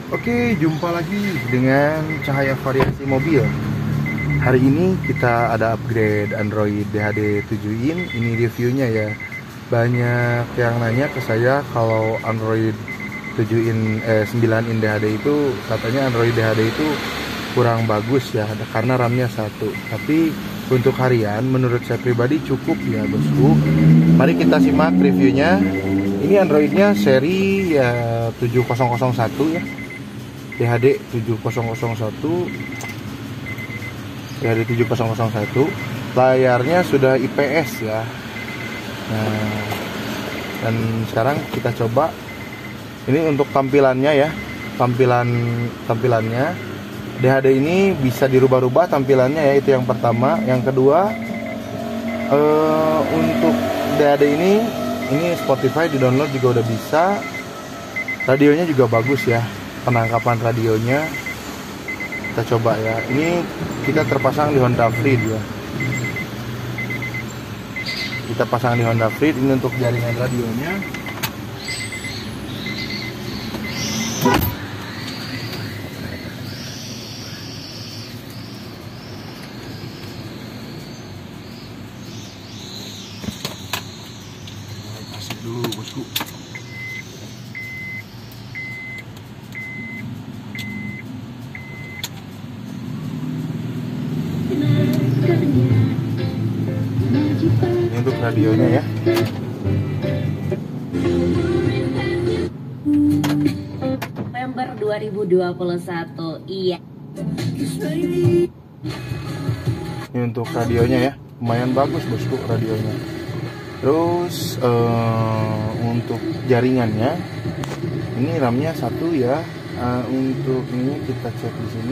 Oke, jumpa lagi dengan Cahaya Variasi Mobil. Hari ini kita ada upgrade Android DHD 7 in. Ini reviewnya ya. Banyak yang nanya ke saya kalau Android 9 in DHD itu katanya Android DHD itu kurang bagus ya, karena RAM-nya 1. Tapi untuk harian menurut saya pribadi cukup ya bosku. Mari kita simak reviewnya. Ini Androidnya seri ya 7001 ya, DHD 7001. DHD 7001. Layarnya sudah IPS ya. Nah, dan sekarang kita coba. Ini untuk tampilannya ya. Tampilannya DHD ini bisa dirubah-rubah tampilannya ya, itu yang pertama. Yang kedua, untuk DHD ini Spotify di-download juga udah bisa. Radionya juga bagus ya, penangkapan radionya. Kita coba ya. Ini kita terpasang di Honda Freed ya. Kita pasang di Honda Freed. Ini untuk jaringan radionya. Kasih dulu bosku. Ini untuk radionya ya. November 2021. Iya. Ini untuk radionya ya. Lumayan bagus bosku radionya. Terus untuk jaringannya, ini RAM-nya 1 ya. Untuk ini kita cek di sini.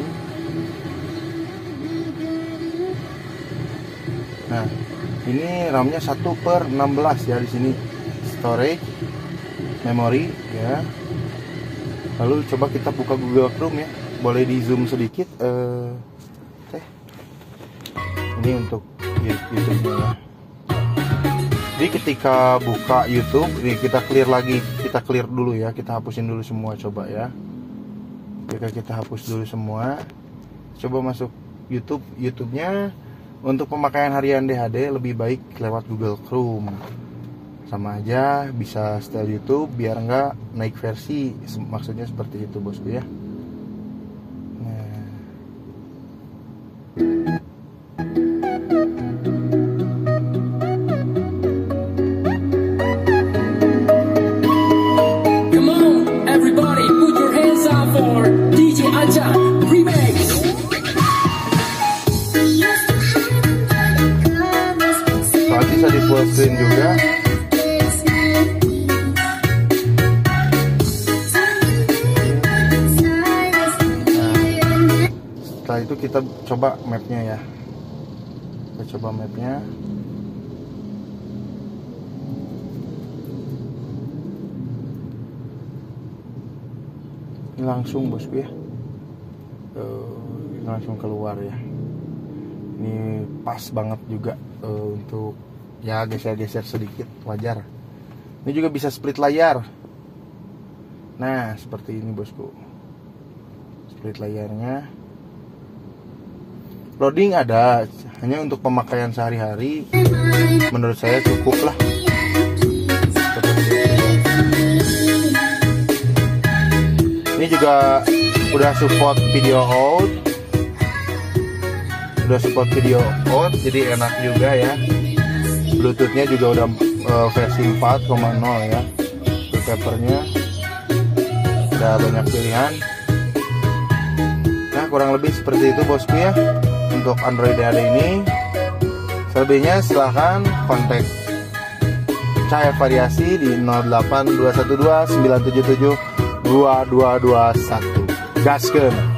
Nah, ini RAM-nya 1/16 ya di sini. Storage, memori ya. Lalu coba kita buka Google Chrome ya. Boleh di zoom sedikit. Ini untuk YouTube-nya ya. Jadi ketika buka YouTube, ini kita clear dulu ya. Kita hapusin dulu semua coba ya. Jika kita hapus dulu semua, coba masuk YouTube-nya. Untuk pemakaian harian DHD lebih baik lewat Google Chrome. Sama aja bisa setel YouTube biar nggak naik versi. Maksudnya seperti itu bosku ya. Nah. Come on, everybody, put your hands up for DJ Aja Remix. Soalnya bisa di full screen juga. Setelah itu kita coba mapnya ya. Kita coba mapnya. Ini langsung bosku ya. Ini langsung keluar ya. Ini pas banget juga untuk ya geser-geser sedikit, wajar. Ini juga bisa split layar. Nah seperti ini bosku. Split layarnya. Loading ada, hanya untuk pemakaian sehari-hari menurut saya cukup lah. Ini juga udah support video out. Jadi enak juga ya. Bluetoothnya juga udah versi 4.0 ya. Wallpapernya udah banyak pilihan. Nah kurang lebih seperti itu bosku ya untuk Android DHD ini. Selebihnya silahkan kontak Cahaya Variasi di 08212 977 2221. Gaskeun.